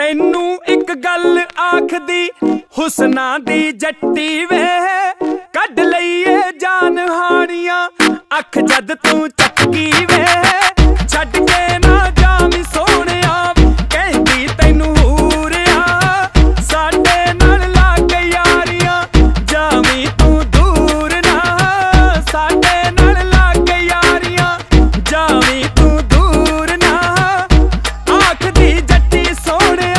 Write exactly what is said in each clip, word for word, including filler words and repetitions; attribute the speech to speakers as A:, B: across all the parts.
A: ਤੈਨੂੰ ਇੱਕ ਗੱਲ ਆਖਦੀ ਹੁਸਨਾ ਦੀ ਜੱਟੀ ਵੇ ਕੱਢ ਲਈਏ ਜਾਨ ਹਾਣੀਆਂ ਅੱਖ ਜਦ ਤੂੰ ਚੱਕੀ ਵੇ ਛੱਡ ਕੇ ਨਾ ਜਾਵੀਂ ਸੋਹਣਿਆ ਕਹਿੰਦੀ ਤੈਨੂੰ ਹੂਰਿਆ ਸਾਡੇ ਨਾਲ ਲਾ ਕੇ ਯਾਰੀਆਂ ਜਾਵੀਂ ਤੂੰ ਦੂਰ ਨਾ ਸਾਡੇ ਨਾਲ ਲਾ ਕੇ ਯਾਰੀਆਂ ਜਾਵੀਂ ਤੂੰ ਦੂਰ ਨਾ ਆਖਦੀ ਜੱਟੀ ਸੋਹਣਿਆ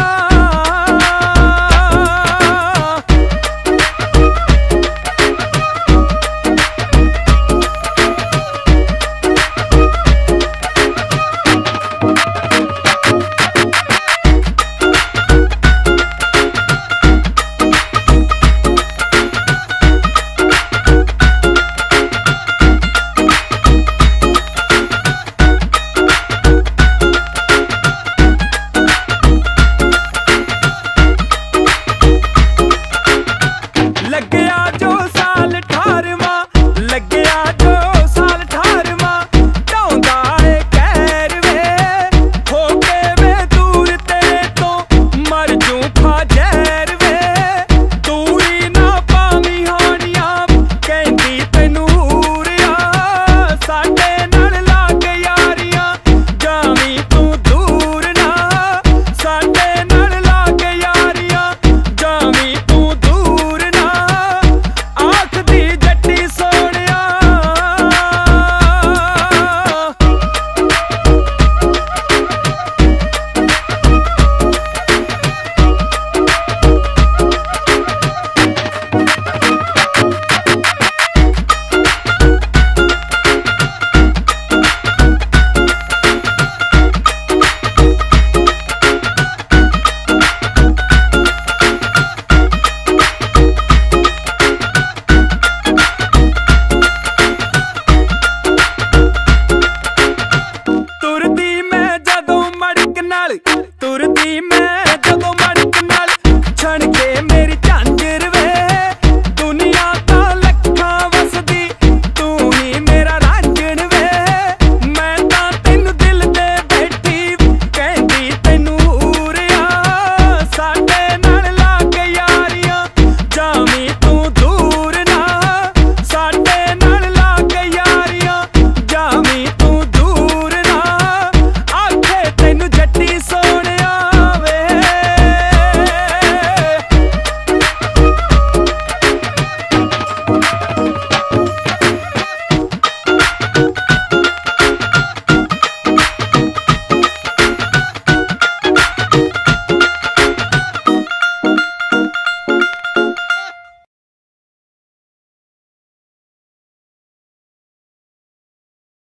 A: ਤੁਰਦੀ ਮੈਂ ਜਦੋਂ ਮੜਕ ਨਾਲ ਛਣ ਕੇ ਮੇਰੀ ਝਾਂਜਰ